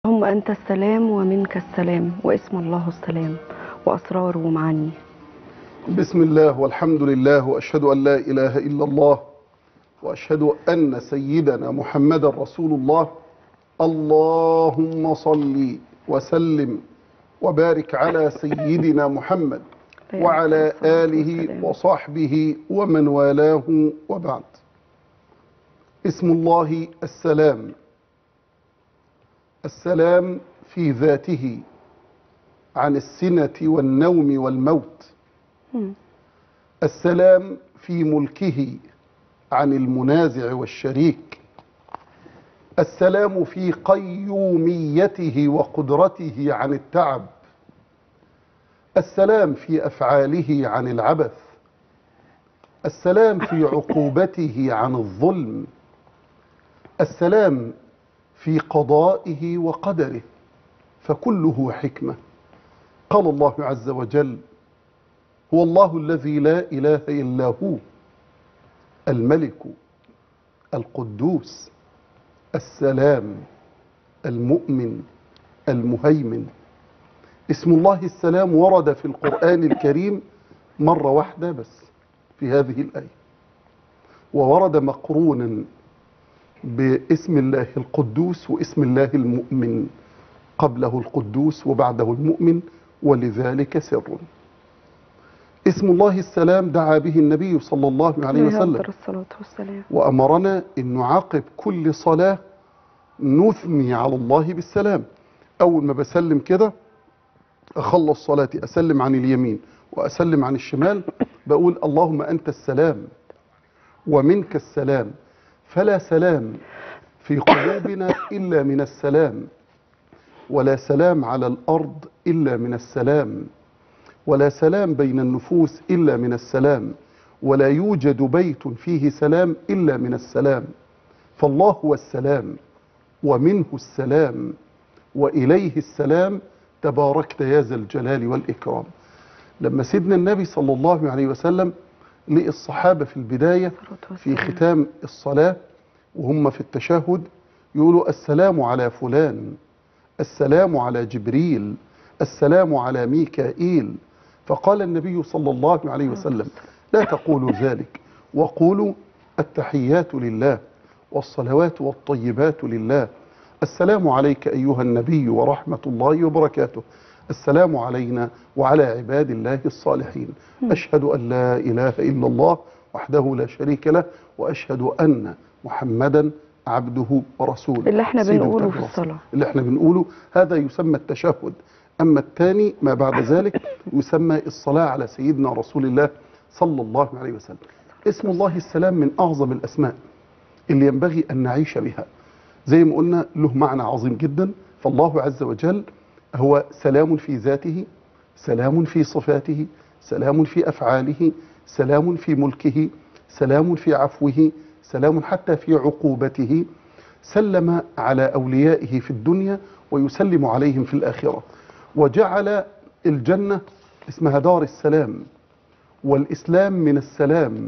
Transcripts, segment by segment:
اللهم أنت السلام ومنك السلام واسم الله السلام وأسراره ومعانيه. بسم الله والحمد لله وأشهد أن لا إله إلا الله وأشهد أن سيدنا محمد رسول الله. اللهم صل وسلم وبارك على سيدنا محمد وعلى آله وصحبه ومن والاه، وبعد. اسم الله السلام، السلام في ذاته عن السنة والنوم والموت، السلام في ملكه عن المنازع والشريك، السلام في قيوميته وقدرته عن التعب، السلام في أفعاله عن العبث، السلام في عقوبته عن الظلم، السلام في قضائه وقدره، فكله حكمة. قال الله عز وجل: هو الله الذي لا إله إلا هو الملك القدوس السلام المؤمن المهيمن. اسم الله السلام ورد في القرآن الكريم مرة واحدة بس في هذه الآية، وورد مقرونا باسم الله القدوس واسم الله المؤمن، قبله القدوس وبعده المؤمن، ولذلك سر. اسم الله السلام دعا به النبي صلى الله عليه وسلم، وأمرنا أن نعاقب كل صلاة نثني على الله بالسلام. أول ما بسلم كده أخلص صلاتي، أسلم عن اليمين وأسلم عن الشمال، بقول: اللهم أنت السلام ومنك السلام، فلا سلام في قلوبنا إلا من السلام، ولا سلام على الأرض إلا من السلام، ولا سلام بين النفوس إلا من السلام، ولا يوجد بيت فيه سلام إلا من السلام. فالله هو السلام ومنه السلام وإليه السلام، تباركت يا ذا الجلال والإكرام. لما سيدنا النبي صلى الله عليه وسلم لقي الصحابة في البداية في ختام الصلاة وهم في التشهد يقولوا: السلام على فلان، السلام على جبريل، السلام على ميكائيل، فقال النبي صلى الله عليه وسلم: لا تقولوا ذلك، وقولوا: التحيات لله والصلوات والطيبات لله، السلام عليك أيها النبي ورحمة الله وبركاته، السلام علينا وعلى عباد الله الصالحين، أشهد أن لا إله إلا الله وحده لا شريك له، وأشهد أن محمدا عبده ورسوله. اللي احنا بنقوله في الصلاة، اللي احنا بنقوله هذا يسمى التشهد. أما الثاني ما بعد ذلك يسمى الصلاة على سيدنا رسول الله صلى الله عليه وسلم. اسم الله السلام من أعظم الأسماء اللي ينبغي أن نعيش بها. زي ما قلنا له معنى عظيم جدا. فالله عز وجل هو سلام في ذاته، سلام في صفاته، سلام في أفعاله، سلام في ملكه، سلام في عفوه، سلام حتى في عقوبته. سلم على أوليائه في الدنيا ويسلم عليهم في الآخرة، وجعل الجنة اسمها دار السلام، والإسلام من السلام،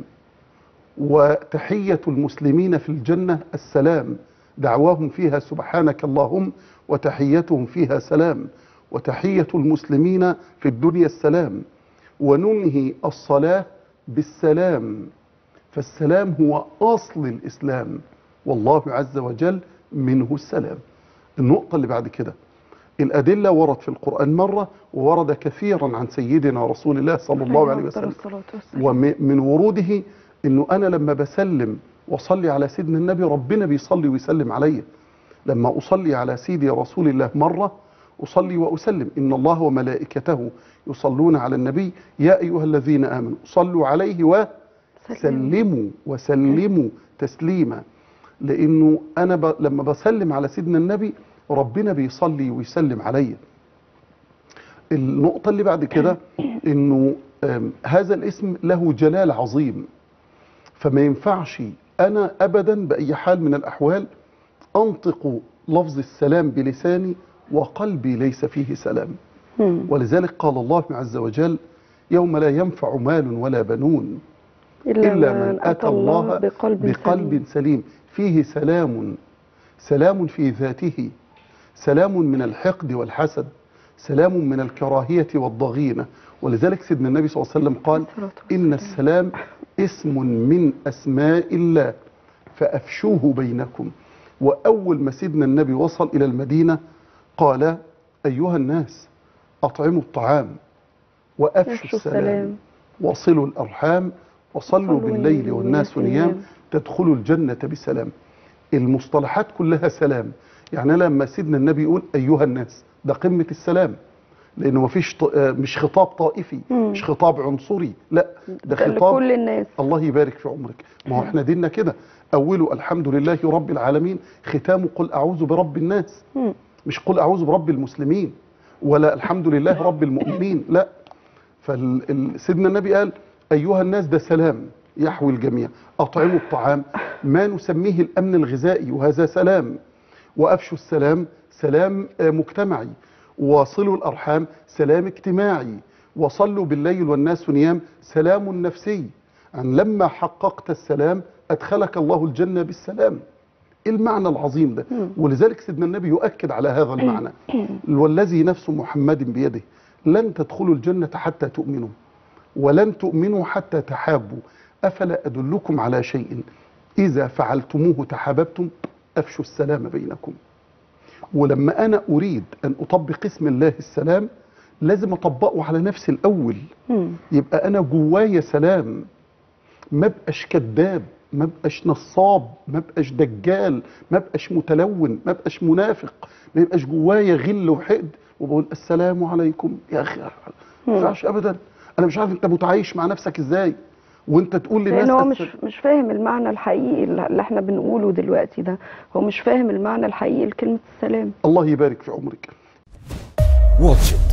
وتحية المسلمين في الجنة السلام، دعواهم فيها سبحانك اللهم وتحيتهم فيها سلام، وتحية المسلمين في الدنيا السلام. وننهي الصلاة بالسلام، فالسلام هو أصل الإسلام، والله عز وجل منه السلام. النقطة اللي بعد كده، الأدلة ورد في القرآن مرة، وورد كثيرا عن سيدنا رسول الله صلى الله عليه وسلم. ومن وروده أنه أنا لما بسلم وصلي على سيدنا النبي ربنا بيصلي ويسلم علي. لما أصلي على سيدي رسول الله مرة أصلي وأسلم: إن الله وملائكته يصلون على النبي يا أيها الذين آمنوا صلوا عليه وسلموا تسليما. لأنه أنا لما بسلم على سيدنا النبي ربنا بيصلي ويسلم علي. النقطة اللي بعد كده إنه هذا الاسم له جلال عظيم، فما ينفعش أنا أبدا بأي حال من الأحوال أنطق لفظ السلام بلساني وقلبي ليس فيه سلام. ولذلك قال الله عز وجل: يوم لا ينفع مال ولا بنون إلا من أتى الله بقلب سليم، فيه سلام في ذاته، سلام من الحقد والحسد، سلام من الكراهية والضغينة. ولذلك سيدنا النبي صلى الله عليه وسلم قال إن السلام اسم من أسماء الله فأفشوه بينكم. وأول ما سيدنا النبي وصل إلى المدينة قال أيها الناس أطعموا الطعام وأفشوا السلام وصلوا الأرحام وصلوا بالليل والناس نيام تدخلوا الجنة بسلام. المصطلحات كلها سلام. يعني لما سيدنا النبي يقول أيها الناس ده قمة السلام، لأنه مش خطاب طائفي، مش خطاب عنصري، لا ده خطاب لكل الناس. الله يبارك في عمرك. ما هو احنا ديننا كده، أوله الحمد لله رب العالمين، ختامه قل أعوذ برب الناس، مش قل أعوذ برب المسلمين ولا الحمد لله رب المؤمنين، لا. فسيدنا النبي قال أيها الناس ده سلام يحوي الجميع. أطعموا الطعام ما نسميه الأمن الغذائي وهذا سلام. وأفشوا السلام سلام مجتمعي. وصلوا الأرحام سلام اجتماعي. وصلوا بالليل والناس نيام سلام نفسي. يعني لما حققت السلام أدخلك الله الجنة بالسلام. المعنى العظيم ده. ولذلك سيدنا النبي يؤكد على هذا المعنى والذي نفس محمد بيده لن تدخلوا الجنة حتى تؤمنوا ولن تؤمنوا حتى تحابوا أفلا أدلكم على شيء إذا فعلتموه تحاببتم أفشوا السلام بينكم. ولما أنا أريد أن أطبق اسم الله السلام لازم أطبقه على نفسي الأول. يبقى أنا جوايا سلام، ما بقاش كذاب، ما بقاش نصاب، ما بقاش دجال، ما بقاش متلون، ما بقاش منافق، ما يبقاش جوايا غل وحقد وبقول السلام عليكم. يا أخي ما ينفعش أبدا. أنا مش عارف أنت متعايش مع نفسك إزاي وانت تقول للناس لان هو مش فاهم المعنى الحقيقي اللي احنا بنقوله دلوقتي ده. هو مش فاهم المعنى الحقيقي لكلمة السلام. الله يبارك في عمرك. واتش